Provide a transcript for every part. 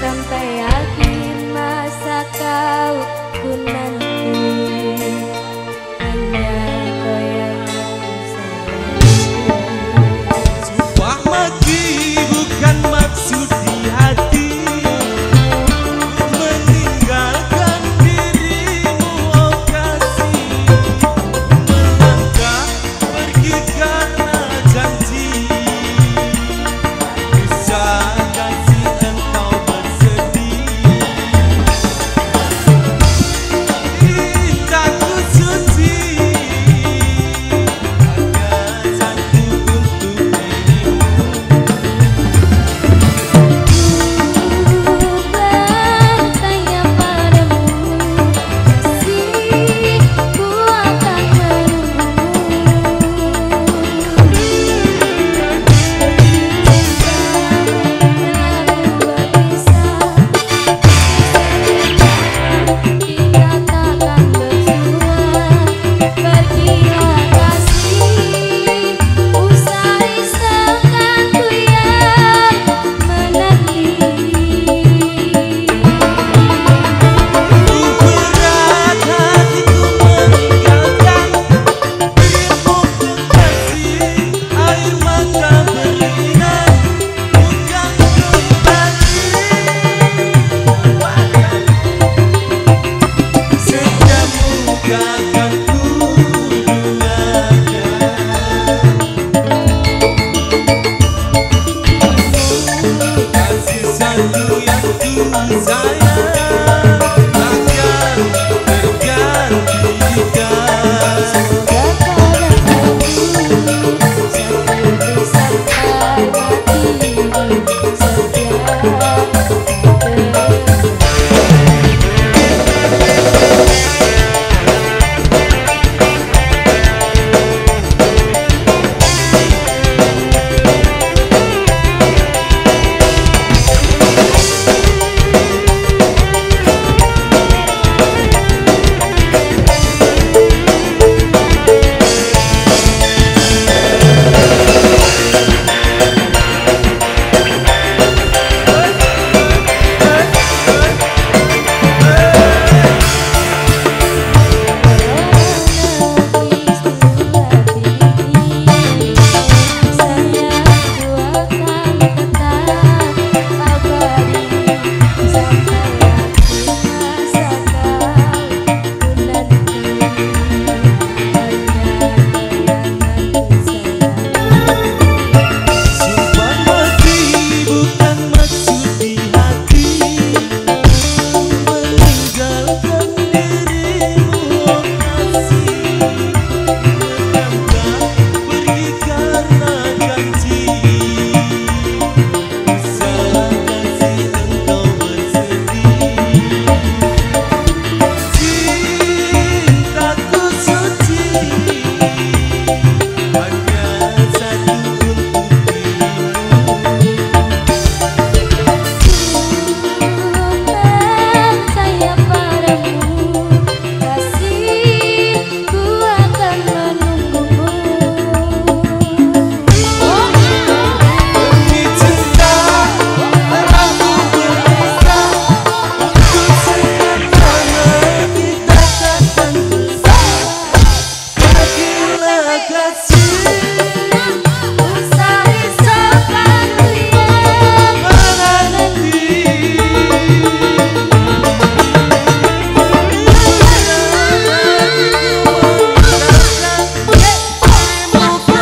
sampai akhir masa kau ku nanti. Hanya kau yang aku sayangi. Sumpah mati bukan maksud di hati, meninggalkan dirimu oh kasih, melangkah pergi karena janji. Bisa kasih engkau bersedih, cintaku suci, hanya satu untuk dirimu. Bertanya padamu, kasihku akan menunggumu. Kita takkan bersua, pergilah kasih, usah risaukanku yang menanti. Ku berat hatiku meninggalkan dirimu kekasih, air mata berlinang bukan kembali. Setiap muka akan ku duakan, kasih satu yang ku sayang takkan tergantikan. Sampai mati setia.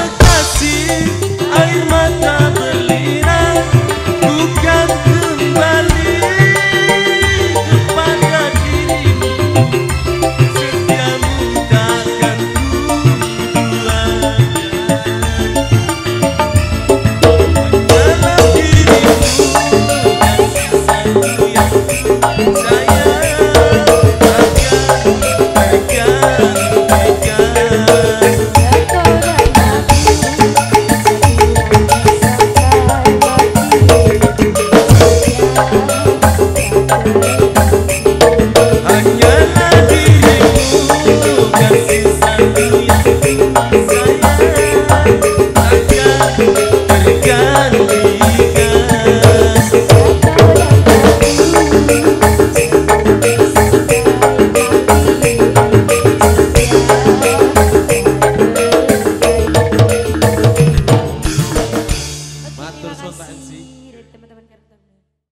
Air mata berlinang bukan kembali.